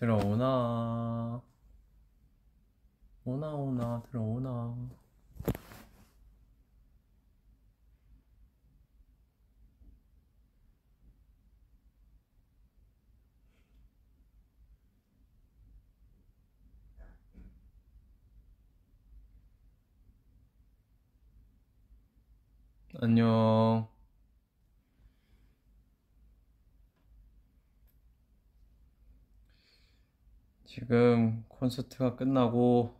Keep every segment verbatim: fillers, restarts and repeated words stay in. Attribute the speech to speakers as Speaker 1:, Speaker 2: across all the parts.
Speaker 1: 들어오나 오나 오나 들어오나. 안녕. 지금 콘서트가 끝나고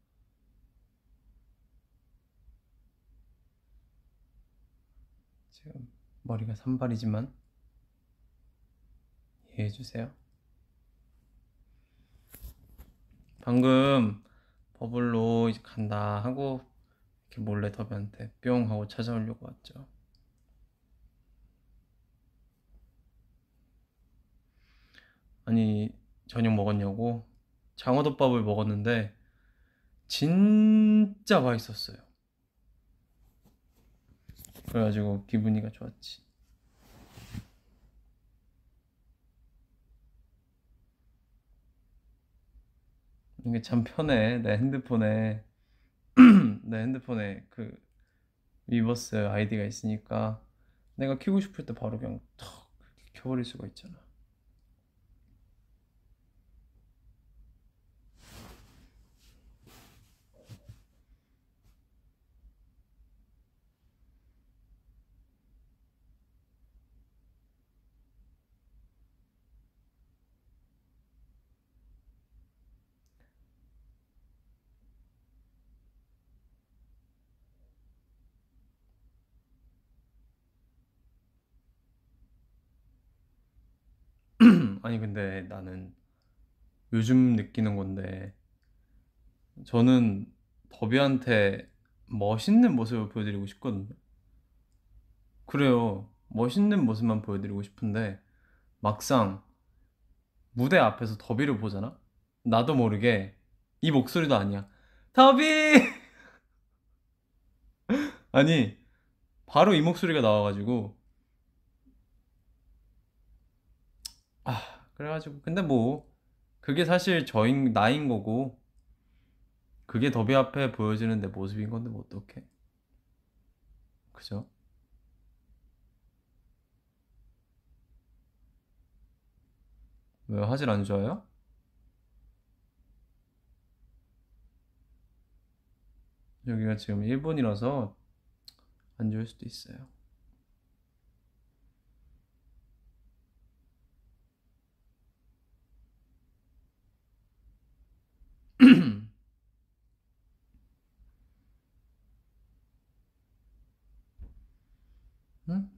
Speaker 1: 지금 머리가 산발이지만 이해해주세요. 방금 버블로 이제 간다 하고 이렇게 몰래 더비한테 뿅 하고 찾아오려고 왔죠. 아니 저녁 먹었냐고? 장어덮밥을 먹었는데 진짜 맛있었어요. 그래가지고 기분이가 좋았지. 이게 참 편해. 내 핸드폰에 내 핸드폰에 그 위버스 아이디가 있으니까 내가 키고 싶을 때 바로 그냥 턱 켜버릴 수가 있잖아. 아니 근데 나는 요즘 느끼는 건데 저는 더비한테 멋있는 모습을 보여드리고 싶거든요. 그래요. 멋있는 모습만 보여드리고 싶은데 막상 무대 앞에서 더비를 보잖아? 나도 모르게 이 목소리도 아니야. 더비! 아니 바로 이 목소리가 나와가지고 아 그래가지고 근데 뭐 그게 사실 저인 나인 거고 그게 더비 앞에 보여지는 내 모습인 건데 뭐 어떡해. 그죠? 왜 화질 안 좋아요? 여기가 지금 일본이라서 안 좋을 수도 있어요. 음?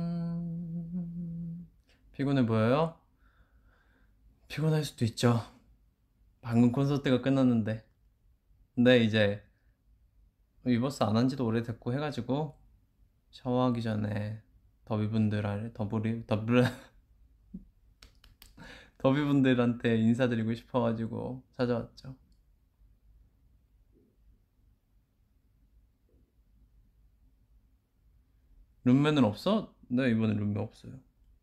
Speaker 1: 음... 피곤해 보여요? 피곤할 수도 있죠. 방금 콘서트가 끝났는데. 근데 이제 위버스 안 한 지도 오래됐고 해가지고 샤워하기 전에 더비분들, 더블이, 더블, 더비분들한테 인사드리고 싶어가지고 찾아왔죠. 룸메는 없어? 네, 이번에 룸메 없어요.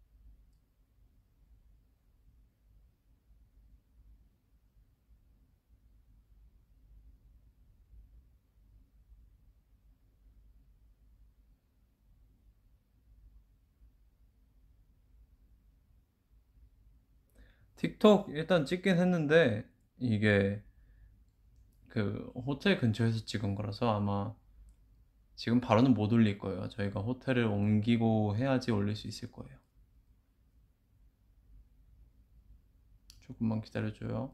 Speaker 1: 틱톡 일단 찍긴 했는데 이게 그 호텔 근처에서 찍은 거라서 아마 지금 바로는 못 올릴 거예요. 저희가 호텔을 옮기고 해야지 올릴 수 있을 거예요. 조금만 기다려줘요.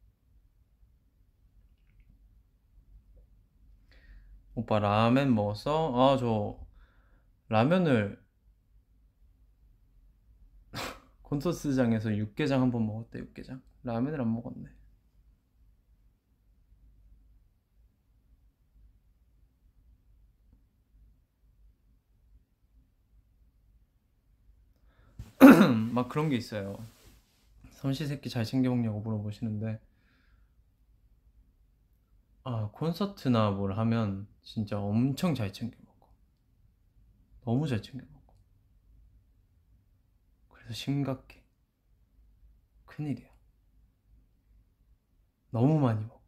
Speaker 1: 오빠 라멘 먹었어? 아, 저 라면을 콘서트장에서 육개장 한 번 먹었대. 육개장 라면을 안 먹었네. 막 그런 게 있어요. 삼시세끼 잘 챙겨 먹냐고 물어보시는데 아 콘서트나 뭘 하면 진짜 엄청 잘 챙겨 먹어. 너무 잘 챙겨 먹어. 그래서 심각해. 큰일이야. 너무 많이 먹어.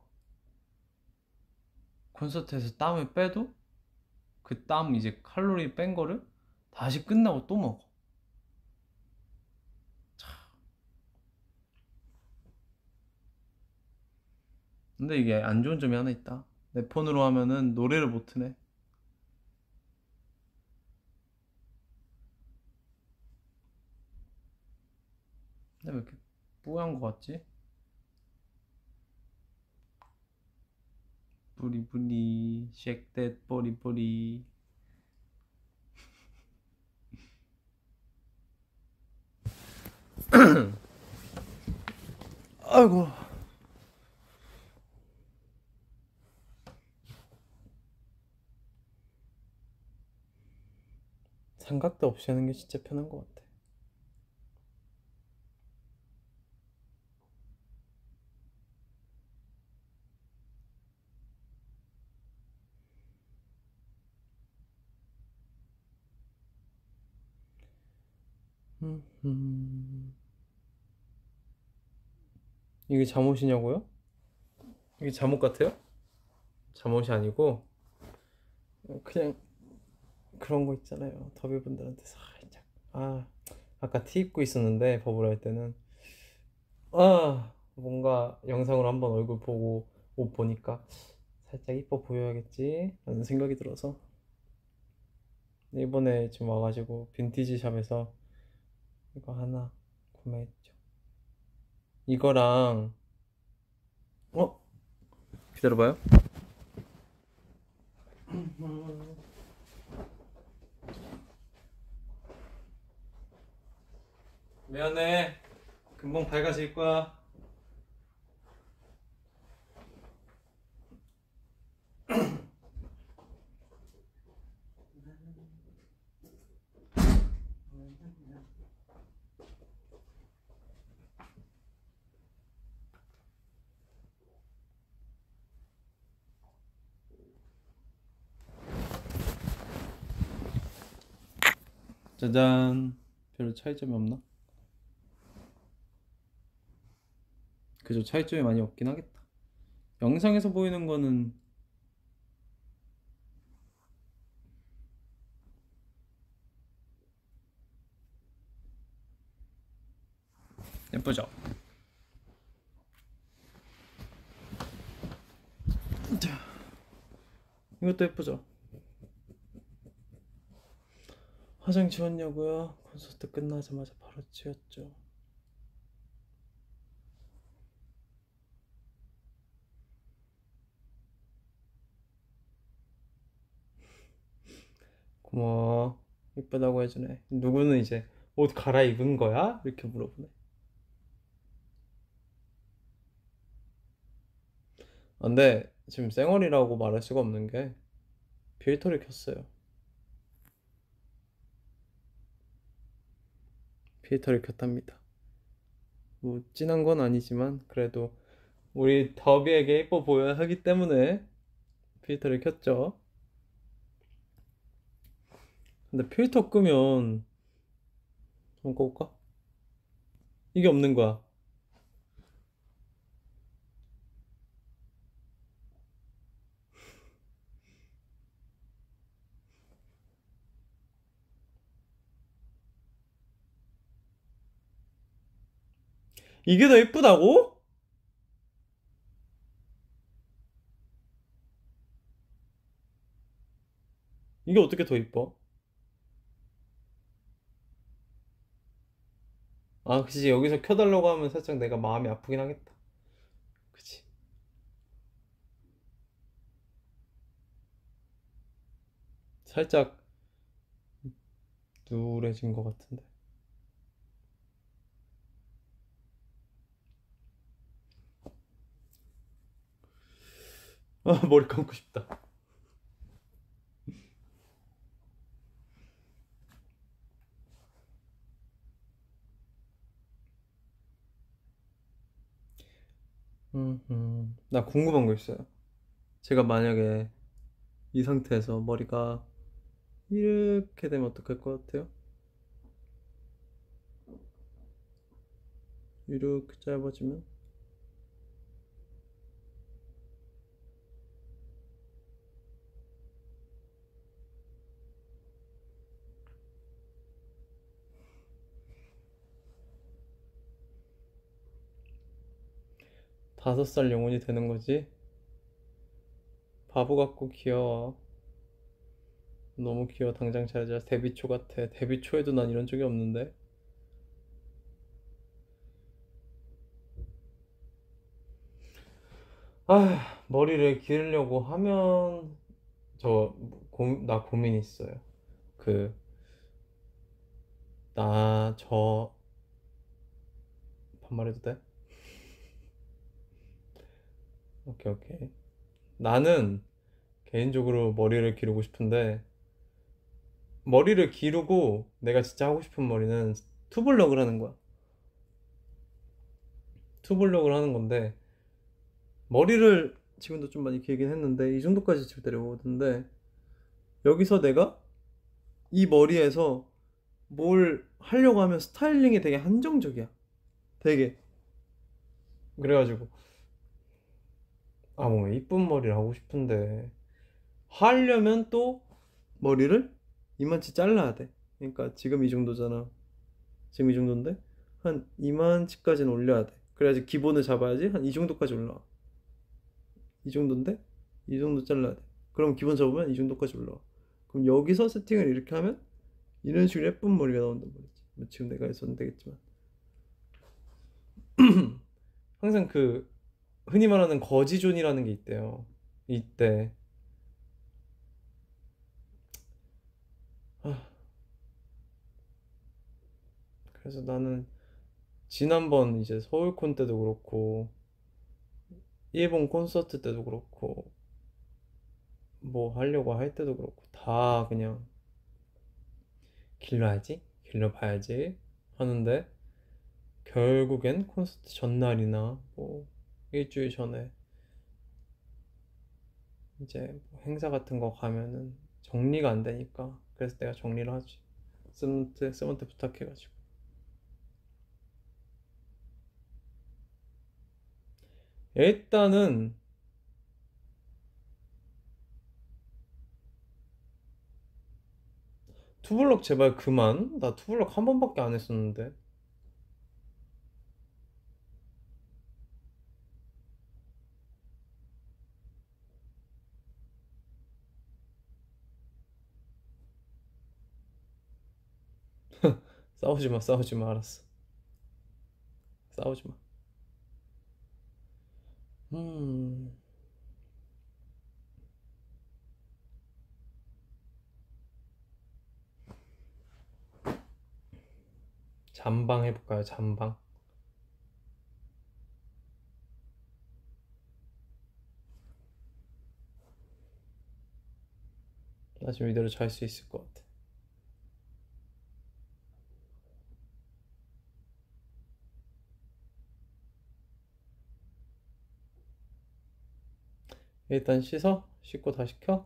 Speaker 1: 콘서트에서 땀을 빼도 그 땀 이제 칼로리 뺀 거를 다시 끝나고 또 먹어. 근데 이게 안 좋은 점이 하나 있다. 내 폰으로 하면은 노래를 못 트네. 근데 왜 이렇게 뿌연 거 같지? 뿌리뿌리 shake that 뿌리뿌리. 아이고. 삼각대 없이 하는 게 진짜 편한 것 같아. 음, 음. 이게 잠옷이냐고요? 이게 잠옷 같아요? 잠옷이 아니고 그냥 그런 거 있잖아요. 더비분들한테 살짝 아 아까 티 입고 있었는데 버블 할 때는 아 뭔가 영상으로 한번 얼굴 보고 옷 보니까 살짝 이뻐 보여야겠지 라는 생각이 들어서 이번에 지금 와가지고 빈티지 샵에서 이거 하나 구매했죠. 이거랑 어? 기다려봐요. 미안해. 금방 밝아질 거야. 짜잔. 별로 차이점이 없나? 그죠, 차이점이 많이 없긴 하겠다. 영상에서 보이는 거는 예쁘죠? 자, 이것도 예쁘죠? 화장 지웠냐고요? 콘서트 끝나자마자 바로 지웠죠. 고마워. 이쁘다고 해주네. 누구는 이제 옷 갈아입은 거야? 이렇게 물어보네. 아, 근데 지금 쌩얼이라고 말할 수가 없는 게 필터를 켰어요. 필터를 켰답니다. 뭐 진한 건 아니지만 그래도 우리 더비에게 예뻐 보여야 하기 때문에 필터를 켰죠. 근데 필터 끄면 한번 꺼볼까? 이게 없는 거야. 이게 더 예쁘다고? 이게 어떻게 더 예뻐? 아, 그치. 여기서 켜달라고 하면 살짝 내가 마음이 아프긴 하겠다. 그치. 살짝 누래진 것 같은데. 아, 머리 감고 싶다. 음, 음. 나 궁금한 거 있어요. 제가 만약에 이 상태에서 머리가 이렇게 되면 어떡할 것 같아요? 이렇게 짧아지면? 다섯 살 영혼이 되는 거지. 바보 같고 귀여워. 너무 귀여워. 당장 잘자. 데뷔 초 같아. 데뷔 초에도 난 이런 적이 없는데. 아, 머리를 기르려고 하면 저 고, 나 고민 있어요. 그 나 저 반말해도 돼? 오케이 오케이. 나는 개인적으로 머리를 기르고 싶은데 머리를 기르고 내가 진짜 하고 싶은 머리는 투블럭을 하는 거야. 투블럭을 하는 건데 머리를 지금도 좀 많이 길긴 했는데 이 정도까지 지금 내려오던데 여기서 내가 이 머리에서 뭘 하려고 하면 스타일링이 되게 한정적이야. 되게 그래가지고 아 뭐 이쁜 머리를 하고 싶은데 하려면 또 머리를 이만치 잘라야 돼. 그러니까 지금 이 정도잖아. 지금 이 정도인데 한 이만치까지는 올려야 돼. 그래야지 기본을 잡아야지 한 이 정도까지 올라와. 이 정도인데 이 정도 잘라야 돼. 그럼 기본 잡으면 이 정도까지 올라와. 그럼 여기서 세팅을 이렇게 하면 이런 식으로 예쁜 머리가 나온단 말이지. 뭐 지금 내가 해서는 되겠지만 항상 그 흔히 말하는 거지존이라는 게 있대요. 이때 아, 그래서 나는 지난번 이제 서울콘 때도 그렇고 일본 콘서트 때도 그렇고 뭐 하려고 할 때도 그렇고 다 그냥 길러야지 길러봐야지 하는데 결국엔 콘서트 전날이나 뭐 일주일 전에 이제 뭐 행사 같은 거 가면은 정리가 안 되니까 그래서 내가 정리를 하지. 쌤한테 쌤한테 부탁해가지고 일단은 투블럭 제발 그만. 나 투블럭 한 번밖에 안 했었는데. 싸우지 마, 싸우지 마, 알았어. 싸우지 마. 음, 잠방 해볼까요? 잠방. 나 지금 이대로 잘 수 있을 것 같아. 일단 씻어? 씻고 다시 켜?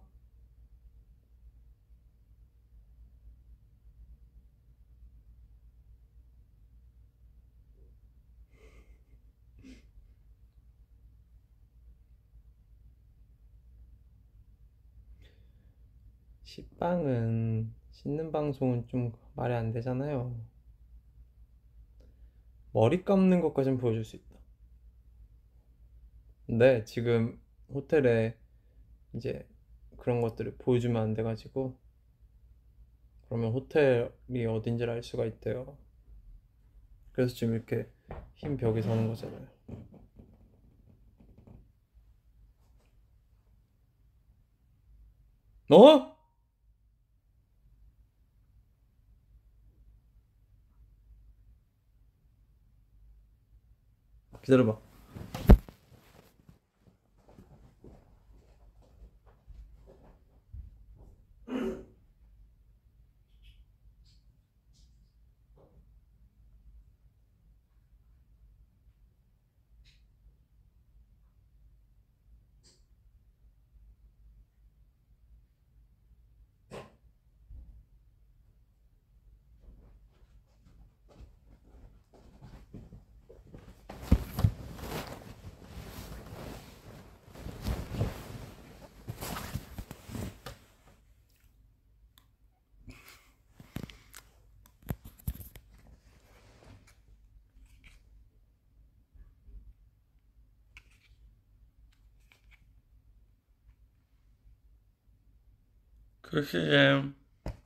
Speaker 1: 식빵은 씻는 방송은 좀 말이 안 되잖아요. 머리 감는 것까진 보여줄 수 있다. 근데 지금 호텔에 이제 그런 것들을 보여주면 안 돼가지고 그러면 호텔이 어딘지를 알 수가 있대요. 그래서 지금 이렇게 흰 벽에 서는 거잖아요. 어? 기다려봐. 글씨잼.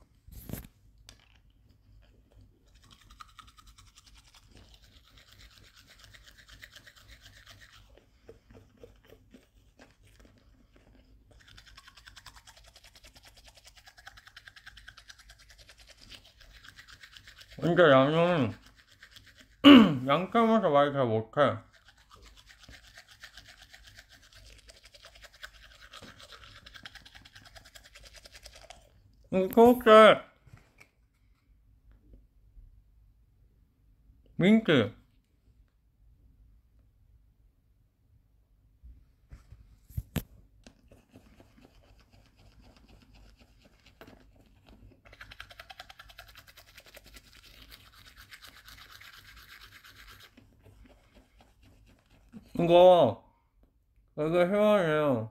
Speaker 1: 근데 나는 양념해서 많이 잘 못해. 이거 혹시 민트 이거 되게 시원해요.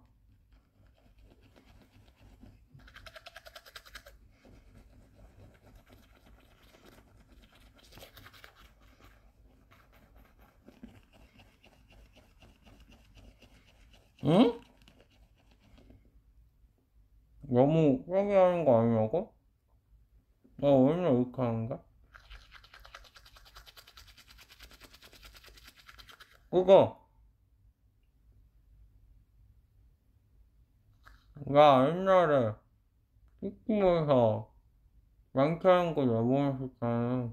Speaker 1: 응? 너무 세게 하는 거 아니냐고? 나 원래 이렇게 하는가? 그거 나 옛날에 식구에서 양치하는 거 여보했었잖아.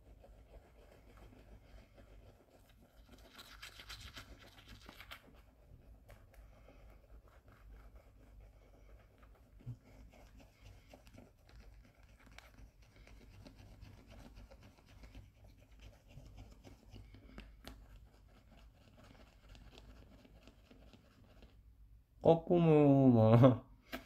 Speaker 1: 거꾸로 막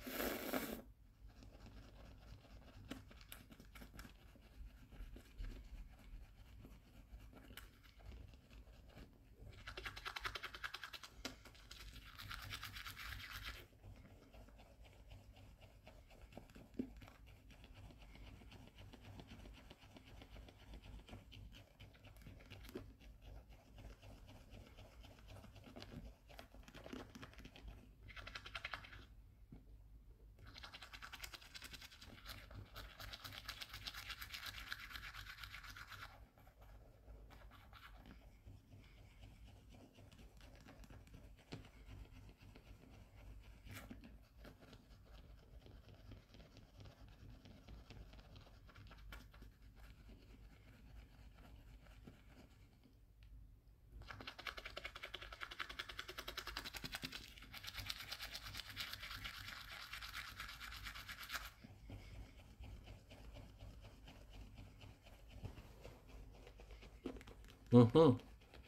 Speaker 1: 으흠.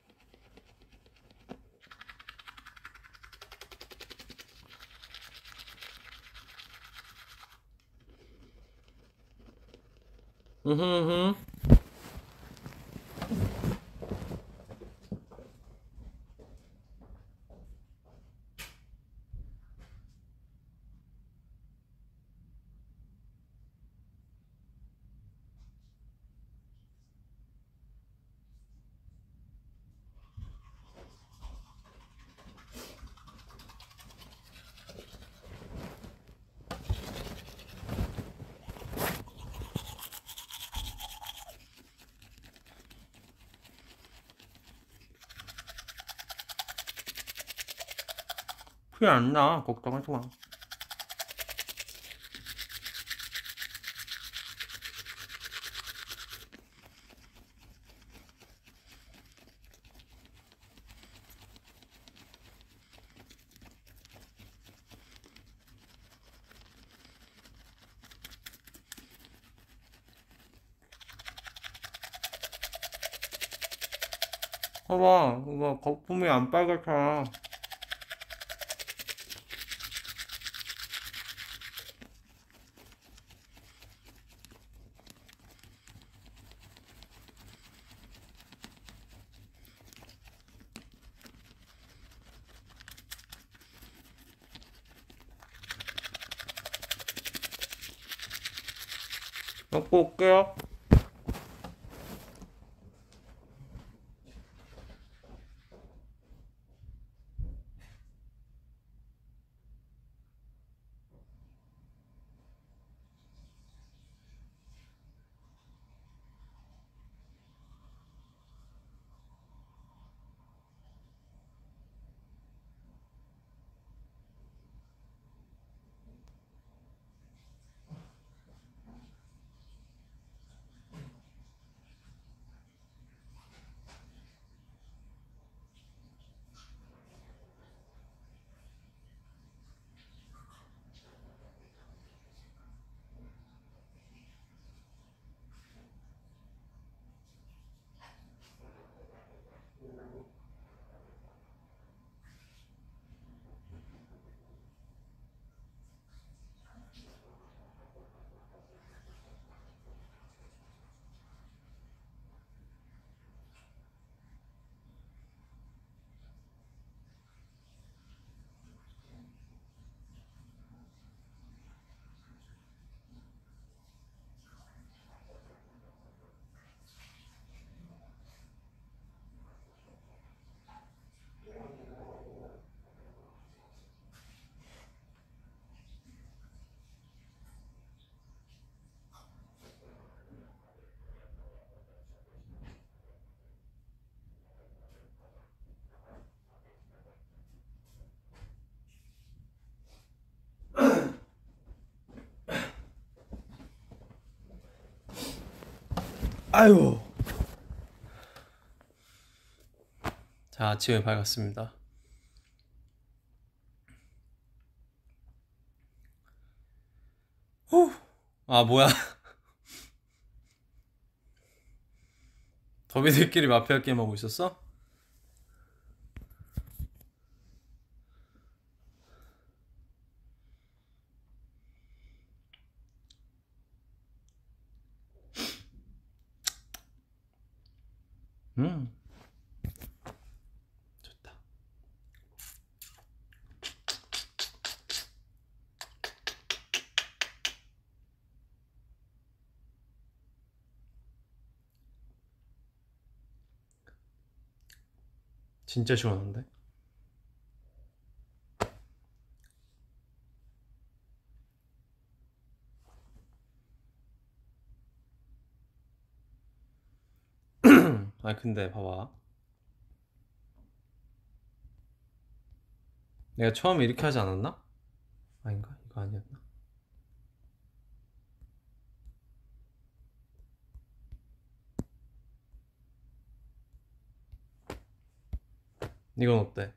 Speaker 1: 으흠. 피 안 나. 걱정하지 마. 봐봐, 이거 거품이 안 빨갛잖아. 갖고 올게요. 아유. 자, 아침에 밝았습니다. 후. 아, 뭐야. 더비들끼리 마피아 게임 하고 있었어? 음. 좋다. 진짜 시원한데? 아 근데 봐봐. 내가 처음에 이렇게 하지 않았나? 아닌가? 이거 아니었나? 이건 어때?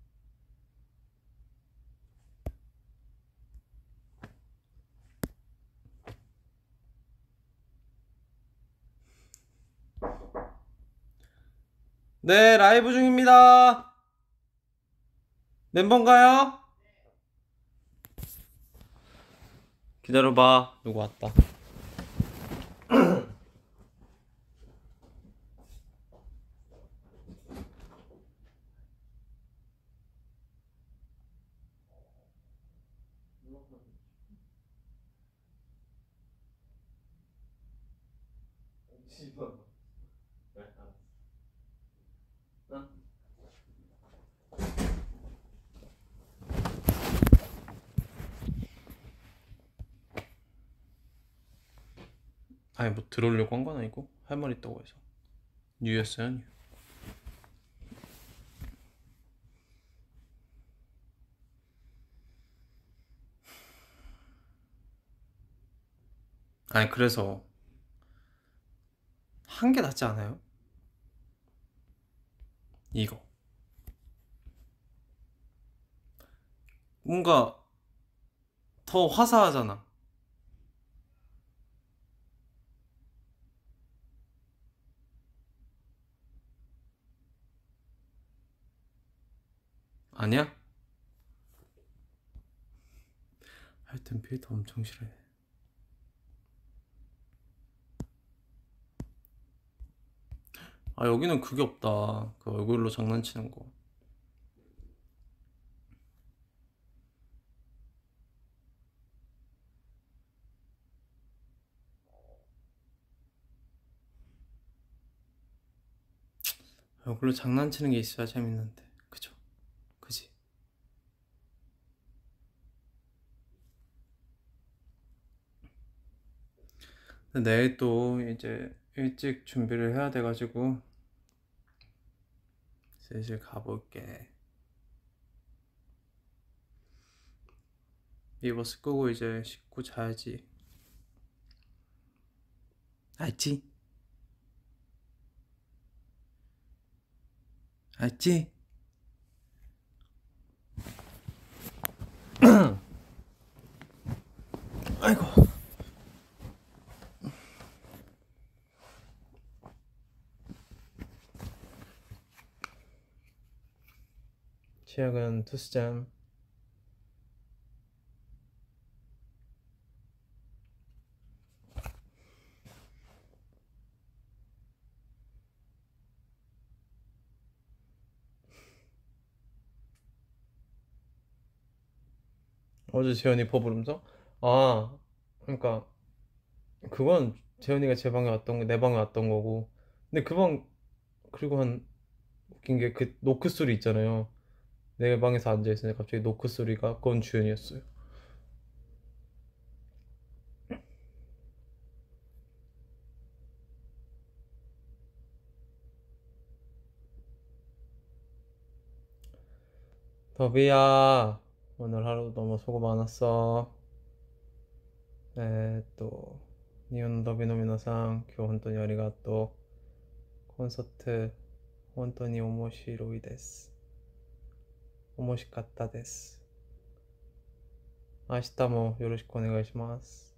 Speaker 1: 네, 라이브 중입니다. 멤버인가요? 기다려봐. 누구 왔다. 아니 뭐 들어오려고 한 건 아니고 할 말 있다고 해서. 뉴였어요, 뉴. 아니 그래서 한 게 낫지 않아요? 이거 뭔가 더 화사하잖아. 아니야? 하여튼 필터 엄청 싫어해. 아 여기는 그게 없다. 그 얼굴로 장난치는 거. 얼굴로 장난치는 게 있어야 재밌는데. 그죠? 그지? 근데 내일 또 이제 일찍 준비를 해야 돼가지고 슬슬 가볼게. 리버스 끄고 이제 씻고 자야지. 알지? 알지? 아이고. 치약은 투스잠. 어제 재현이 버블음성? 아, 그러니까 그건 재현이가 제 방에 왔던 거, 내 방에 왔던 거고. 근데 그 방, 그리고 한 웃긴 게 그 노크 소리 있잖아요. 내 방에서 앉아 있으니까 갑자기 노크 소리가 그건 주현이었어요. 더비야, 오늘 하루 너무 수고 많았어. 네, 또 日本のドビの皆さん、今日本当にありがとう。コンサート、本当に面白いです。面白かったです。明日もよろしくお願いします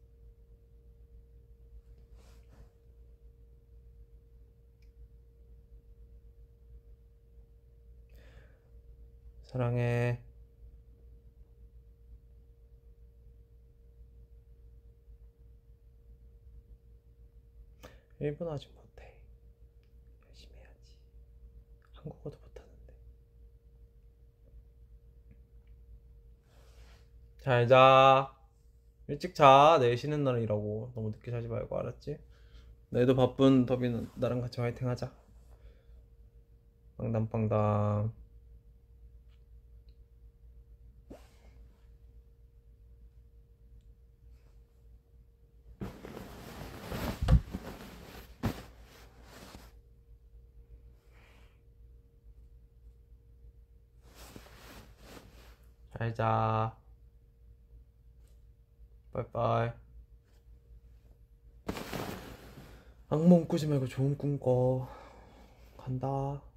Speaker 1: 。사랑해. 일본어 아직 못해. 열심히 해야지. 한국어도 못하는데. 잘 자. 일찍 자. 내일 쉬는 날이라고. 너무 늦게 자지 말고, 알았지? 내일도 바쁜 더비는 나랑 같이 화이팅 하자. 빵당빵당. 잘 자. 빠이빠이. 악몽 꾸지 말고 좋은 꿈 꿔. 간다.